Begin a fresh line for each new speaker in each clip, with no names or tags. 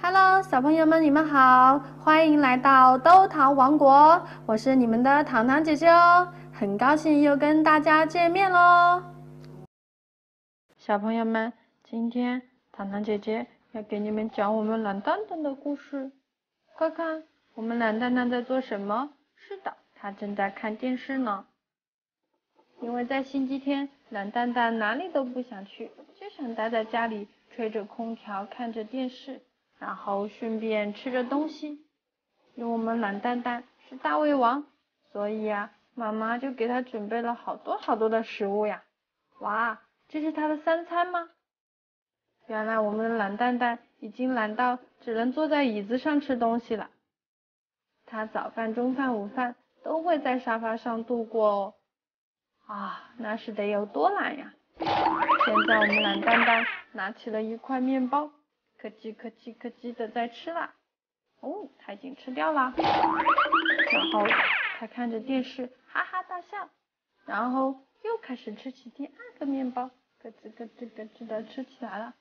Hello，小朋友们，你们好，欢迎来到豆桃王国，我是你们的糖糖姐姐哦，很高兴又跟大家见面喽。小朋友们，今天糖糖姐姐要给你们讲我们懒蛋蛋的故事。快看，我们懒蛋蛋在做什么？是的，他正在看电视呢。因为在星期天，懒蛋蛋哪里都不想去，就想待在家里吹着空调，看着电视。然后顺便吃着东西，因为我们懒蛋蛋是大胃王，所以呀，妈妈就给他准备了好多好多的食物呀。哇，这是他的三餐吗？原来我们的懒蛋蛋已经懒到只能坐在椅子上吃东西了。他早饭、中饭、午饭都会在沙发上度过哦。啊，那是得有多懒呀！现在我们懒蛋蛋拿起了一块面包。咯叽咯叽咯叽的在吃啦，哦，他已经吃掉了。然后他看着电视哈哈大笑，然后又开始吃起第二个面包，咯吱咯吱咯吱的吃起来了。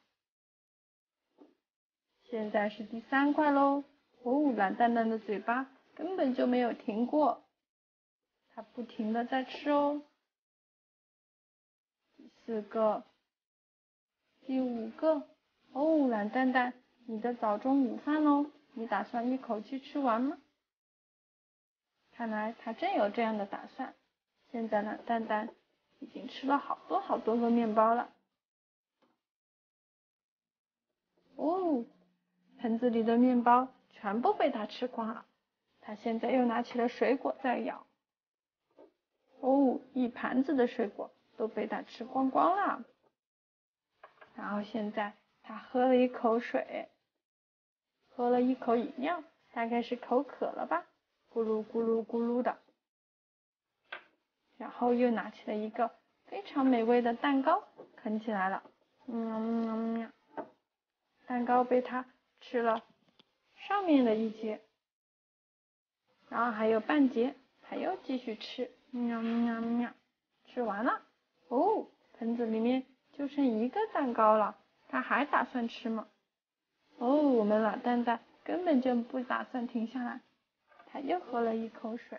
现在是第三块喽，哦，懒蛋蛋的嘴巴根本就没有停过，他不停的在吃哦。第四个，第五个。哦，懒蛋蛋，你的早中午饭喽，你打算一口气吃完吗？看来他真有这样的打算。现在懒蛋蛋已经吃了好多好多个面包了。哦，盆子里的面包全部被他吃光了。他现在又拿起了水果在咬。哦，一盘子的水果都被他吃光光了。然后现在他喝了一口水，喝了一口饮料，大概是口渴了吧，咕噜咕噜咕噜的。然后又拿起了一个非常美味的蛋糕，啃起来了。蛋糕被他吃了上面的一截，然后还有半截，还要继续吃。吃完了。哦，盆子里面就剩一个蛋糕了，他还打算吃吗？哦，我们老蛋蛋根本就不打算停下来，他又喝了一口水，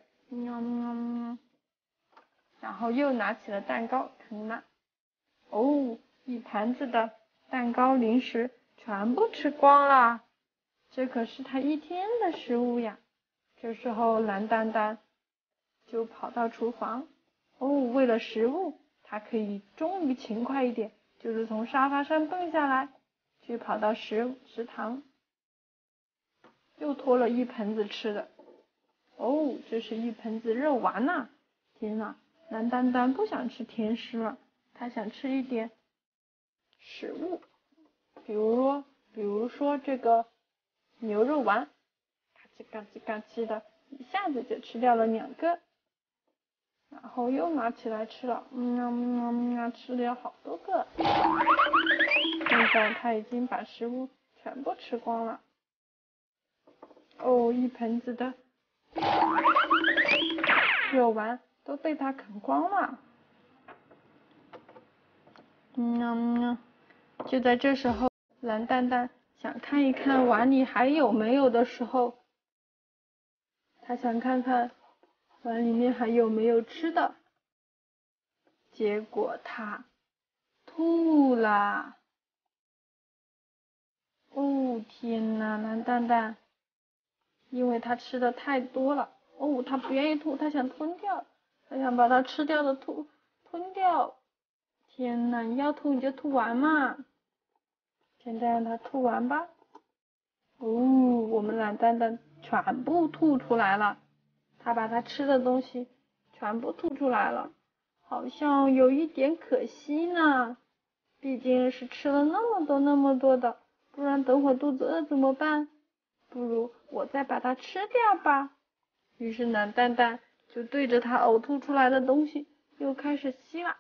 然后又拿起了蛋糕啃了。哦，一盘子的蛋糕零食全部吃光了，这可是他一天的食物呀。这时候蓝蛋蛋就跑到厨房。哦，为了食物，他可以终于勤快一点，就是从沙发上蹦下来，去跑到食堂，又拖了一盆子吃的。哦，这是一盆子肉丸呐！天呐，蓝蛋蛋不想吃甜食了，他想吃一点食物，比如说这个牛肉丸，嘎叽嘎叽嘎叽的，一下子就吃掉了2个，然后又拿起来吃了，吃了好多个。现在他已经把食物全部吃光了。哦，一盆子的肉丸都被他啃光了。就在这时候，蓝蛋蛋想看一看碗里还有没有的时候，他想看看碗里面还有没有吃的，结果他吐啦！哦，天呐，蓝蛋蛋，因为他吃的太多了，哦，他不愿意吐，他想吞掉，他想把他吃掉的吞掉。天呐，你要吐你就吐完嘛，现在让他吐完吧。哦，我们懒蛋蛋全部吐出来了，他把他吃的东西全部吐出来了，好像有一点可惜呢，毕竟是吃了那么多的，不然等会肚子饿怎么办？不如我再把它吃掉吧。于是懒蛋蛋就对着他呕吐出来的东西又开始吸了，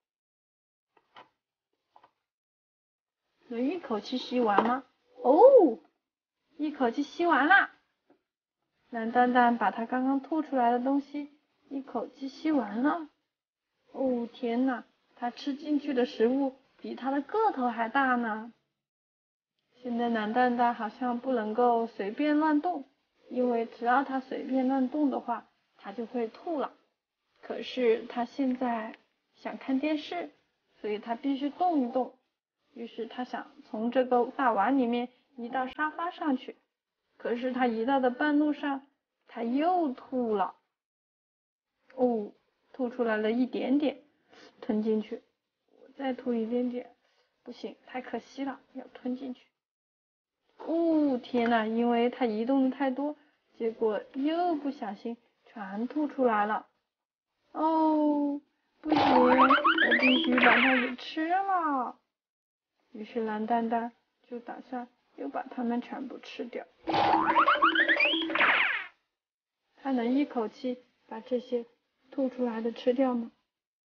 能一口气吸完吗？哦，一口气吸完啦！蓝蛋蛋把他刚刚吐出来的东西一口气吸完了。哦，天哪，他吃进去的食物比他的个头还大呢。 现在蓝蛋蛋好像不能够随便乱动，因为只要他随便乱动的话，他就会吐了。可是他现在想看电视，所以他必须动一动。于是他想从这个大碗里面移到沙发上去，可是他移到的半路上，他又吐了。哦，吐出来了一点点，吞进去。我再吐一点点，不行，太可惜了，要吞进去。哦，天哪，因为他移动的太多，结果又不小心全吐出来了。哦，不行，我必须把它给吃了。于是蓝蛋蛋就打算又把它们全部吃掉。他能一口气把这些吐出来的吃掉吗？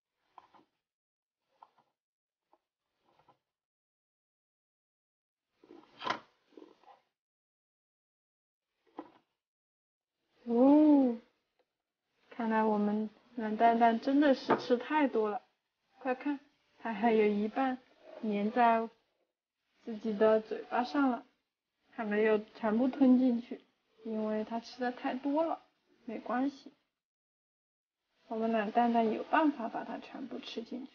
哦，看来我们蓝蛋蛋真的是吃太多了。快看，它还有一半粘在自己的嘴巴上了，还没有全部吞进去，因为它吃的太多了。没关系，我们蓝蛋蛋有办法把它全部吃进去。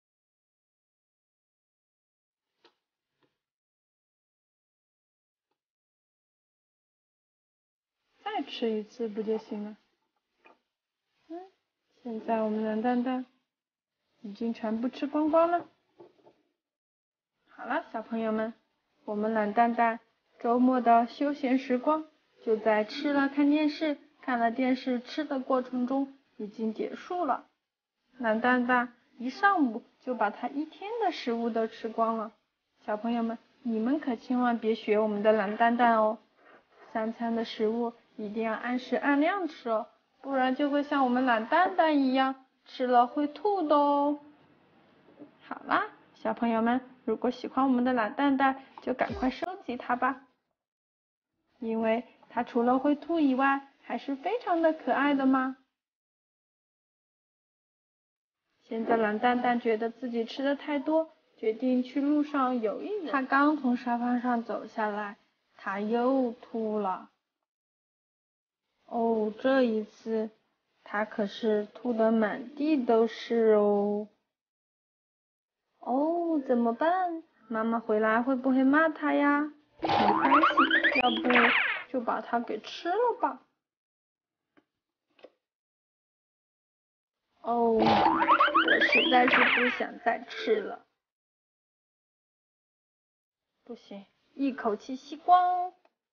再吃一次不就行了？现在我们蓝蛋蛋已经全部吃光光了。好了，小朋友们，我们蓝蛋蛋周末的休闲时光就在吃了看电视、看了电视吃的过程中已经结束了。蓝蛋蛋一上午就把他一天的食物都吃光了。小朋友们，你们可千万别学我们的蓝蛋蛋哦，3餐的食物一定要按时按量吃哦，不然就会像我们蓝蛋蛋一样，吃了会吐的哦。好啦，小朋友们，如果喜欢我们的蓝蛋蛋，就赶快收集它吧，因为它除了会吐以外，还是非常的可爱的嘛。现在蓝蛋蛋觉得自己吃的太多，决定去路上游一游。他刚从沙发上走下来，他又吐了。哦，这一次他可是吐得满地都是哦。哦，怎么办？妈妈回来会不会骂他呀？没关系，要不就把它给吃了吧。哦，我实在是不想再吃了。不行，一口气吸光。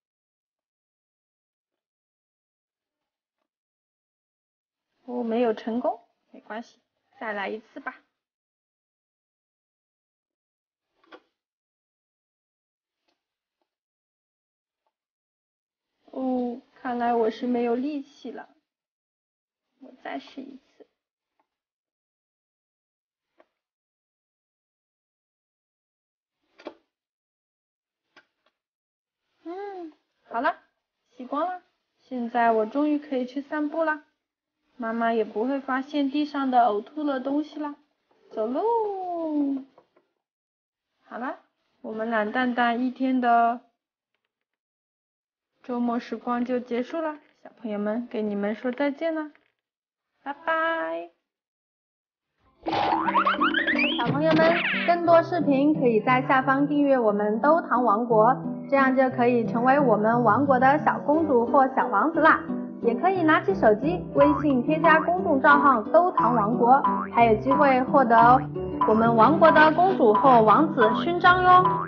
哦，没有成功，没关系，再来一次吧。哦，看来我是没有力气了，我再试一次。好了，吸光了，现在我终于可以去散步了，妈妈也不会发现地上的呕吐的东西啦。走喽！好了，我们蓝蛋蛋一天的周末时光就结束了，小朋友们给你们说再见了，拜拜。小朋友们，更多视频可以在下方订阅我们兜糖王国，这样就可以成为我们王国的小公主或小王子啦。也可以拿起手机微信添加公众账号兜糖王国，还有机会获得我们王国的公主或王子勋章哟。